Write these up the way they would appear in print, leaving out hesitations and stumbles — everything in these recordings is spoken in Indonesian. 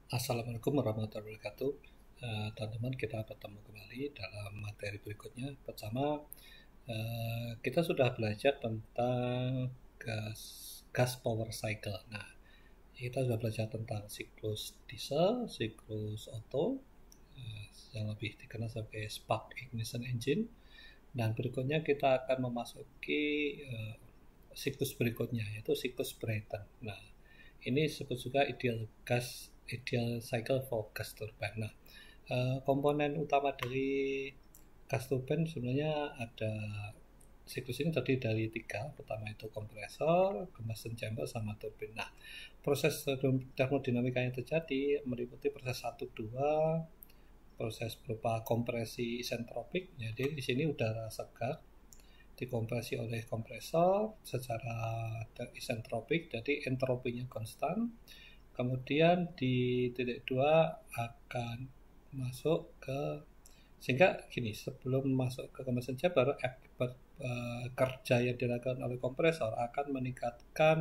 Assalamualaikum warahmatullahi wabarakatuh. Teman-teman, kita bertemu kembali dalam materi berikutnya. Pertama, kita sudah belajar tentang gas power cycle. Nah, kita sudah belajar tentang siklus diesel, siklus Otto, yang lebih dikenal sebagai spark ignition engine. Dan berikutnya kita akan memasuki siklus berikutnya, yaitu siklus Brayton. Nah, ini disebut juga ideal cycle for gas turbine. Nah, komponen utama dari gas turbine sebenarnya ada, siklus ini terdiri dari 3. Pertama itu kompresor, combustion chamber, sama turbin. Nah, proses termodinamika yang terjadi meliputi proses 1, 2, proses berupa kompresi isentropik. Jadi di sini udara segar dikompresi oleh kompresor secara isentropik, jadi entropinya konstan. Kemudian di titik 2 akan masuk ke, sehingga gini, sebelum masuk ke combustion chamber, akibat kerja yang dilakukan oleh kompresor akan meningkatkan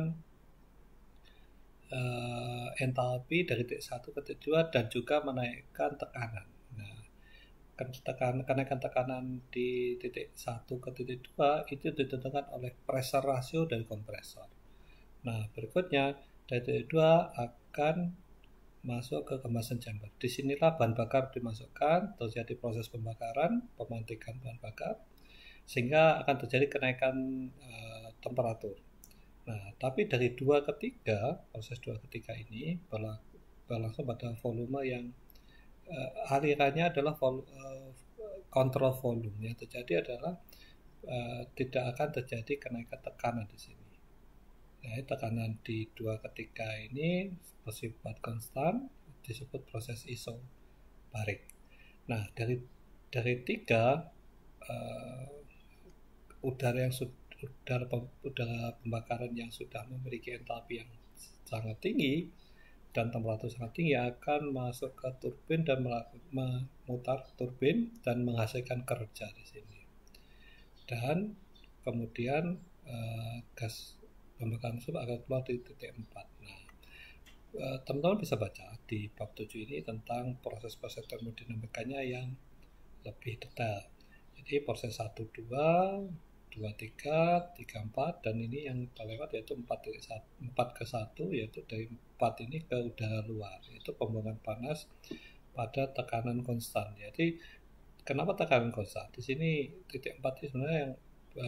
entalpi dari titik 1 ke titik 2 dan juga menaikkan tekanan. Nah, kenaikan tekanan di titik 1 ke titik 2 itu ditentukan oleh pressure ratio dari kompresor. Nah, berikutnya dari titik 2 akan masuk ke combustion chamber. Disinilah bahan bakar dimasukkan, terjadi proses pembakaran, pemantikan bahan bakar, sehingga akan terjadi kenaikan temperatur. Nah, tapi dari 2 ke 3, proses 2 ke 3 ini berlangsung pada volume yang alirannya adalah kontrol volume. Yang terjadi adalah tidak akan terjadi kenaikan tekanan di sini. Nah, tekanan di 2 ke 3 ini bersifat konstan, disebut proses isobarik. Nah, dari 3 udara pembakaran yang sudah memiliki entalpi yang sangat tinggi dan temperatur sangat tinggi akan masuk ke turbin dan memutar turbin dan menghasilkan kerja di sini. Dan kemudian gas pembakaran tersebut akan keluar di titik 4. Nah, teman-teman bisa baca di bab 7 ini tentang proses-proses termodinamikanya yang lebih detail. Jadi proses 1, 2, 2, 3, 3, 4, dan ini yang terlewat yaitu 4 ke 1, yaitu dari 4 ini ke udara luar, yaitu pembuangan panas pada tekanan konstan. Jadi kenapa tekanan konstan? Di sini titik 4 ini sebenarnya yang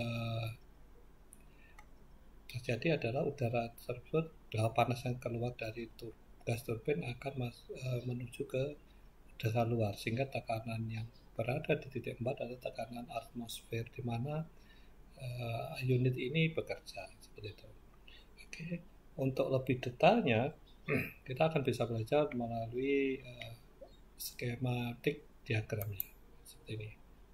terjadi adalah udara tersebut, udara panas yang keluar dari gas turbin akan menuju ke udara luar, sehingga tekanan yang berada di titik 4 adalah tekanan atmosfer di mana unit ini bekerja, seperti itu. Oke, untuk lebih detailnya kita akan bisa belajar melalui skematik diagramnya seperti ini.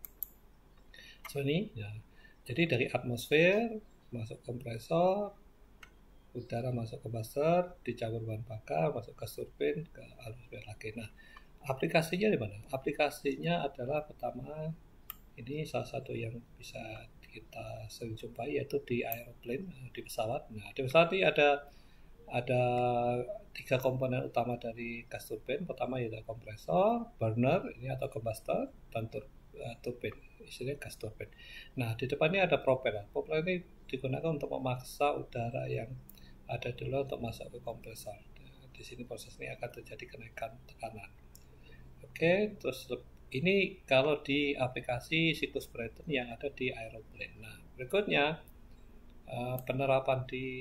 Ya. Jadi dari atmosfer masuk kompresor, udara masuk ke buzzer, dicampur bahan bakar, masuk ke turbin, ke atmosfer lagi. Nah, aplikasinya di mana? Aplikasinya adalah pertama, ini salah satu yang bisa kita sering jumpai, yaitu di aeroplane, di pesawat. Nah, di pesawat ini ada 3 komponen utama dari gas turbin. Pertama yaitu kompresor, burner ini atau combustor, dan turbin, istilahnya gas turbin. Nah, di depannya ada propeller. Propeller ini digunakan untuk memaksa udara yang ada di luar untuk masuk ke kompresor. Di sini proses ini akan terjadi kenaikan tekanan. Oke, terus ini kalau di aplikasi siklus Brayton yang ada di aeroplane. Nah, berikutnya penerapan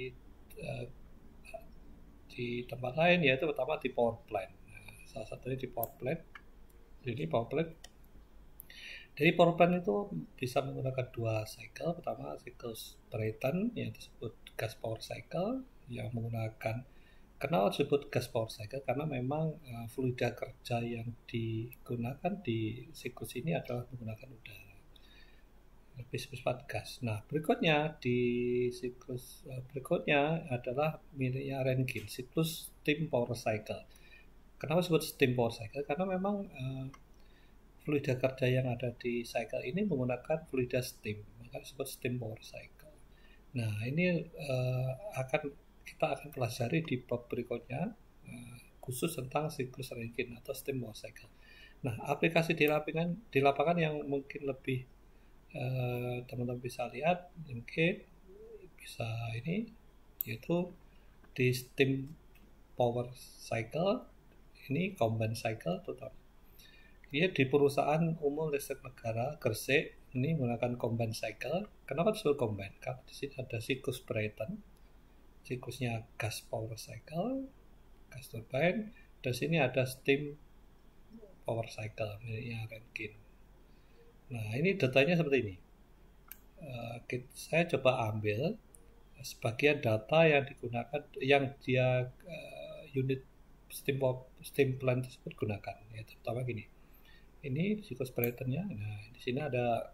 di tempat lain, yaitu pertama di power plant. Nah, salah satunya di power plant. Jadi power plant, dari power plant itu bisa menggunakan 2 cycle. Pertama siklus Brayton yang disebut gas power cycle, yang menggunakan, kenapa disebut gas power cycle? Karena memang fluida kerja yang digunakan di siklus ini adalah menggunakan udara, lebih bersifat gas. Nah, berikutnya di siklus berikutnya adalah miliknya Rankine, siklus steam power cycle. Kenapa disebut steam power cycle? Karena memang fluida kerja yang ada di cycle ini menggunakan fluida steam, maka disebut steam power cycle. Nah, ini kita akan pelajari di bab berikutnya, khusus tentang siklus Rankine atau steam power cycle. Nah, aplikasi di lapangan yang mungkin lebih teman-teman bisa lihat, mungkin bisa ini, yaitu di steam power cycle, ini combined cycle terutama. Dia di perusahaan umum listrik negara Gresik ini menggunakan combined cycle. Kenapa disebut combined? Karena di sini ada siklus Brayton, siklusnya gas power cycle, gas turbine, dan sini ada steam power cycle miliknya Rankine. Nah, ini datanya seperti ini. Saya coba ambil sebagian data yang digunakan, yang dia unit steam plant tersebut gunakan, yaitu pertama gini. Ini siklus Braytonnya. Nah, di sini ada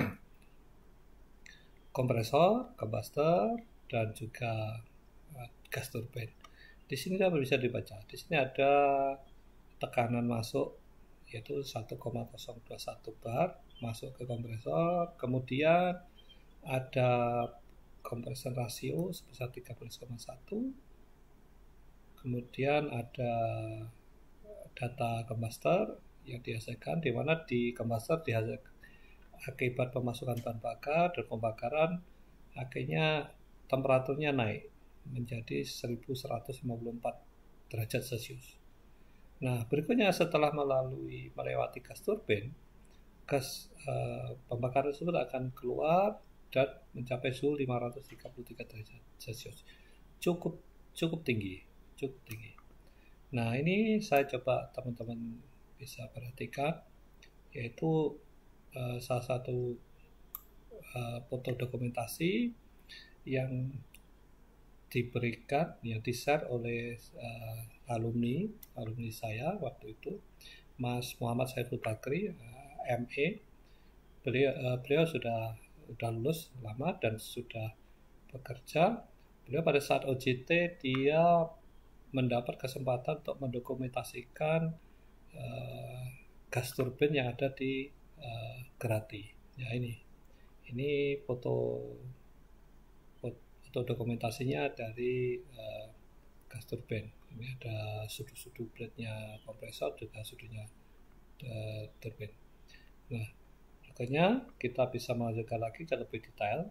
kompresor, combustor, dan juga gas turbine. Di sini dapat bisa dibaca. Di sini ada tekanan masuk yaitu 1,021 bar masuk ke kompresor. Kemudian ada compression ratio sebesar 13,1. Kemudian ada data combustor yang dihasilkan, di mana di combustor dihasilkan akibat pemasukan bahan bakar dan pembakaran, akhirnya temperaturnya naik menjadi 1154 derajat Celcius. Nah, berikutnya setelah melewati gas turbin, gas pembakaran tersebut akan keluar dan mencapai suhu 533 derajat Celcius. Cukup tinggi. Nah, ini saya coba teman-teman bisa perhatikan, yaitu salah satu foto dokumentasi yang diberikan, yang di-share oleh alumni saya waktu itu, Mas Muhammad Saiful Bakri, ME. Beliau sudah lulus lama dan sudah bekerja. Beliau pada saat OJT dia mendapat kesempatan untuk mendokumentasikan gas turbin yang ada di Grati. Ya, ini foto dokumentasinya dari gas turbin. Ini ada sudut-sudut blade-nya kompresor, juga sudutnya turbin. Nah, akhirnya kita bisa melanjutkan lagi ke lebih detail.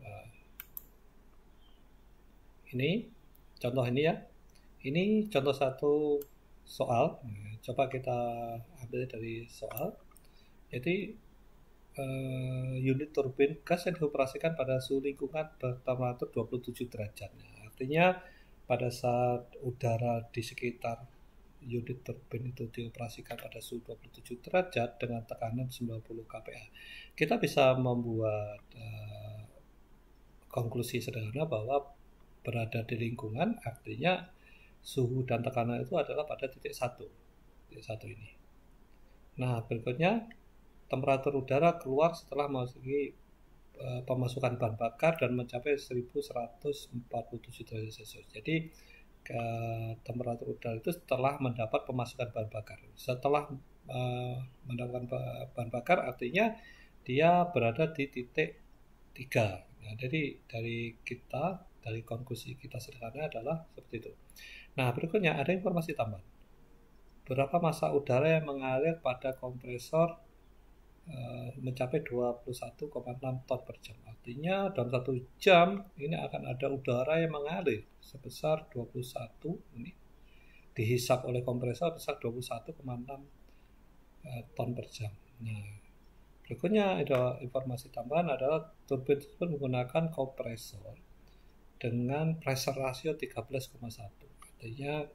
Ini contoh ini ya. Ini contoh satu soal. Coba kita ambil dari soal. Jadi unit turbin gas yang dioperasikan pada suhu lingkungan bertemperatur 27 derajat. Nah, artinya pada saat udara di sekitar unit turbin itu dioperasikan pada suhu 27 derajat dengan tekanan 90 kPa. Kita bisa membuat konklusi sederhana bahwa berada di lingkungan artinya suhu dan tekanan itu adalah pada titik 1 ini. Nah, berikutnya temperatur udara keluar setelah memasuki pemasukan bahan bakar dan mencapai 1147 derajat Celcius. Jadi temperatur udara itu setelah mendapat pemasukan bahan bakar. Setelah mendapatkan bahan bakar artinya dia berada di titik 3. Nah, jadi dari konklusi kita sederhana adalah seperti itu. Nah, berikutnya ada informasi tambahan. Berapa massa udara yang mengalir pada kompresor mencapai 21,6 ton per jam. Artinya dalam 1 jam ini akan ada udara yang mengalir sebesar 21, ini dihisap oleh kompresor sebesar 21,6 ton per jam. Nah, berikutnya ada informasi tambahan adalah turbin tersebut menggunakan kompresor dengan pressure ratio 13,1. Artinya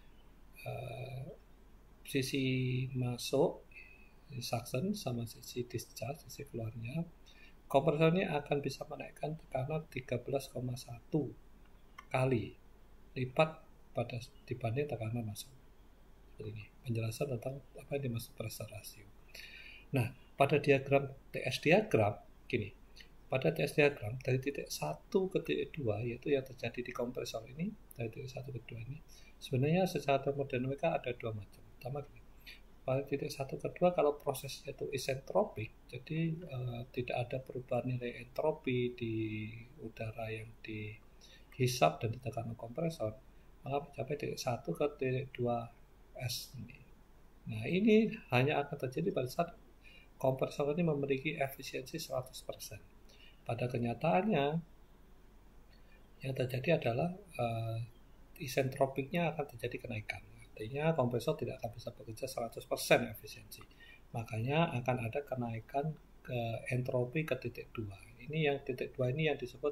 sisi masuk suction sama sisi discharge, sisi keluarnya, kompresor ini akan bisa menaikkan tekanan 13,1 kali lipat dibanding tekanan masuk. Seperti ini penjelasan tentang apa yang dimaksud pressure ratio. Nah, pada diagram TS diagram gini, pada TS diagram dari titik 1 ke titik 2, yaitu yang terjadi di kompresor ini, dari titik 1 ke 2 ini, sebenarnya secara termodinamika ada dua macam. Pertama gini, pada titik 1 ke 2 kalau prosesnya itu isentropik, jadi tidak ada perubahan nilai entropi di udara yang dihisap dan ditekan oleh kompresor, maka mencapai titik 1 ke titik 2 S ini. Nah, ini hanya akan terjadi pada saat kompresor ini memiliki efisiensi 100%. Pada kenyataannya, yang terjadi adalah isentropiknya akan terjadi kenaikan. Artinya kompresor tidak akan bisa bekerja 100% efisiensi. Makanya akan ada kenaikan ke entropi ke titik 2. Ini yang titik 2 ini yang disebut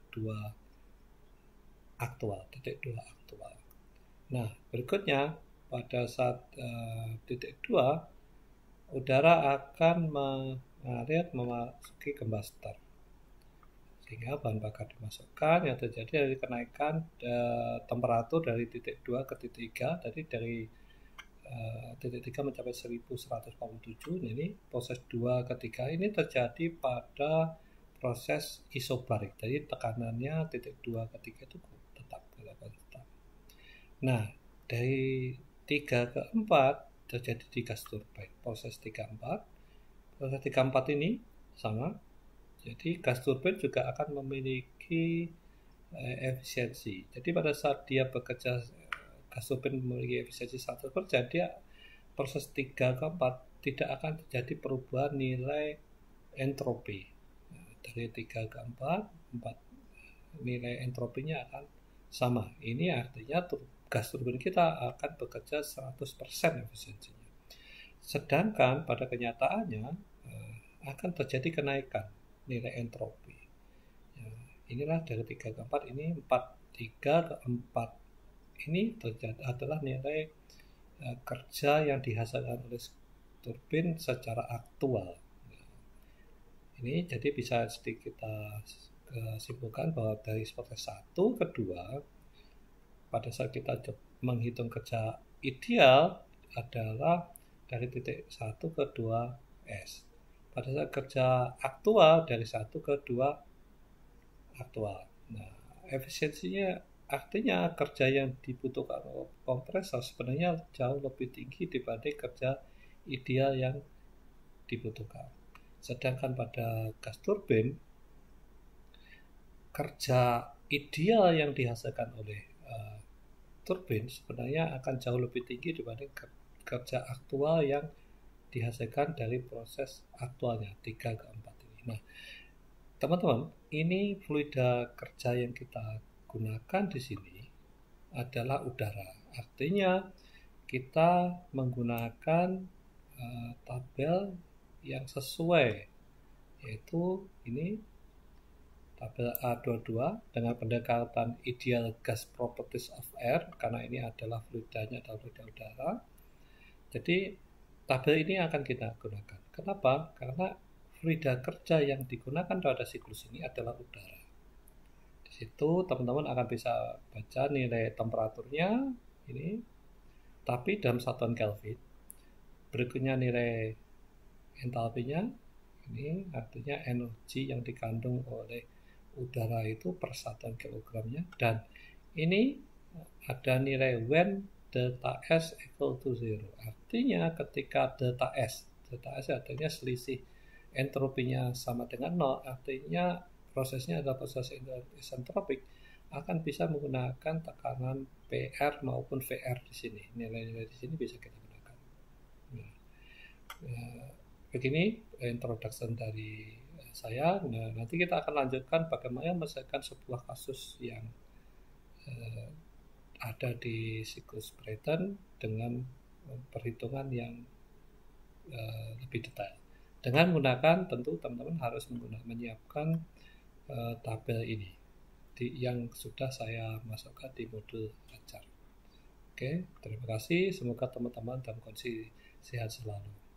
titik 2 aktual. Nah, berikutnya pada saat titik 2 udara akan mengalir memasuki combustor. Sehingga bahan bakar dimasukkan, yang terjadi dari kenaikan temperatur dari titik 2 ke titik 3, tadi dari titik 3 mencapai 1147. Ini proses 2 ke 3 ini terjadi pada proses isobarik. Jadi tekanannya titik 2 ke 3 itu tetap. Nah, dari 3 ke 4 terjadi di gas turbin. Proses 3-4. Proses 3-4 ini sama. Jadi gas turbin juga akan memiliki efisiensi. Jadi pada saat dia bekerja, gas turbin memiliki efisiensi 100%, dia proses 3 ke 4 tidak akan terjadi perubahan nilai entropi. Dari 3 ke 4 nilai entropinya akan sama. Ini artinya gas turbin kita akan bekerja 100% efisiensinya. Sedangkan pada kenyataannya akan terjadi kenaikan nilai entropi. Inilah dari 3 ke 4, ini 3 ke 4. Ini terjadi adalah nilai kerja yang dihasilkan oleh turbin secara aktual. Ini jadi bisa sedikit kita simpulkan bahwa dari proses 1 ke 2, pada saat kita menghitung kerja ideal adalah dari titik 1 ke 2 S. Pada saat kerja aktual dari 1 ke 2 aktual. Nah, efisiensinya artinya kerja yang dibutuhkan oleh kompresor sebenarnya jauh lebih tinggi dibanding kerja ideal yang dibutuhkan. Sedangkan pada gas turbin, kerja ideal yang dihasilkan oleh turbin sebenarnya akan jauh lebih tinggi dibanding kerja aktual yang dihasilkan dari proses aktualnya 3 ke 4 ini. Nah, teman-teman, ini fluida kerja yang kita gunakan di sini adalah udara. Artinya kita menggunakan tabel yang sesuai, yaitu ini tabel A22 dengan pendekatan ideal gas properties of air, karena ini adalah fluidanya adalah fluida udara. Jadi tabel ini akan kita gunakan. Kenapa? Karena fluida kerja yang digunakan pada siklus ini adalah udara. Di situ teman-teman akan bisa baca nilai temperaturnya ini, tapi dalam satuan Kelvin. Berikutnya nilai entalpinya, ini artinya energi yang dikandung oleh udara itu per satuan kilogramnya, dan ini ada nilai when delta S equal to 0. Artinya ketika delta S artinya selisih entropinya sama dengan 0, artinya prosesnya adalah proses isentropik, akan bisa menggunakan tekanan PR maupun VR di sini. Nilai-nilai di sini bisa kita gunakan. Nah, begini introduction dari saya. Nah, nanti kita akan lanjutkan bagaimana menyelesaikan sebuah kasus yang ada di siklus Brayton dengan perhitungan yang lebih detail. Dengan menggunakan, tentu teman-teman harus menyiapkan tabel ini yang sudah saya masukkan di modul ajar. Oke, terima kasih. Semoga teman-teman dalam kondisi sehat selalu.